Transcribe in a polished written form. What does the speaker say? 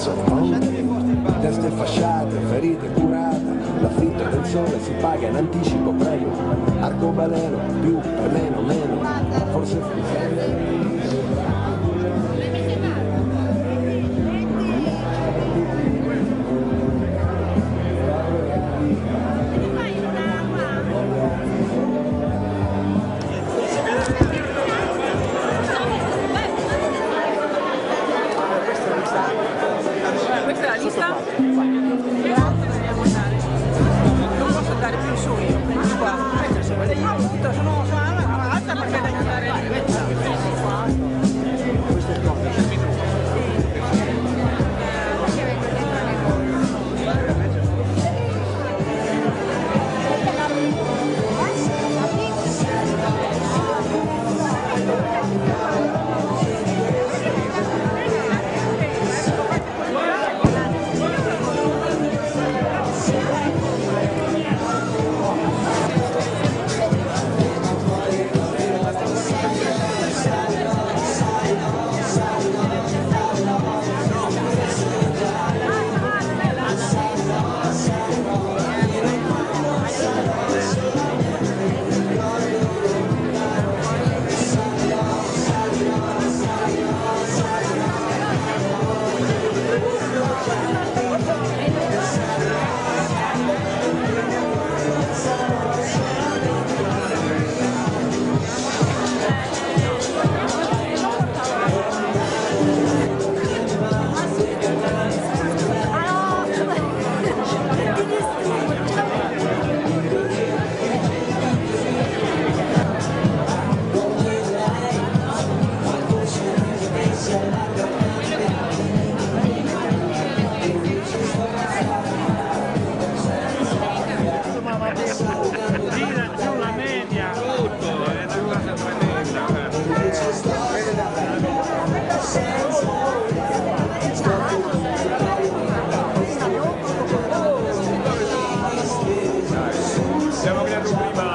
sono paura. Teste fasciate, ferite curate, l'affitto del sole si paga in anticipo, prego. Arcobaleno, più, per meno, meno, forse Questa è la lista? Non posso andare più su io, qua. No, appunto, sono alta perché devo andare lì. Abbiamo creato prima